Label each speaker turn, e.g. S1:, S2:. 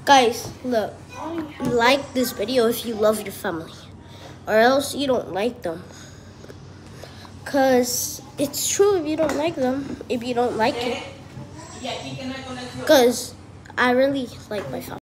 S1: Guys, look, like this video if you love your family, or else you don't like them. Cause it's true if you don't like them, if you don't like it. Cause I really like my family.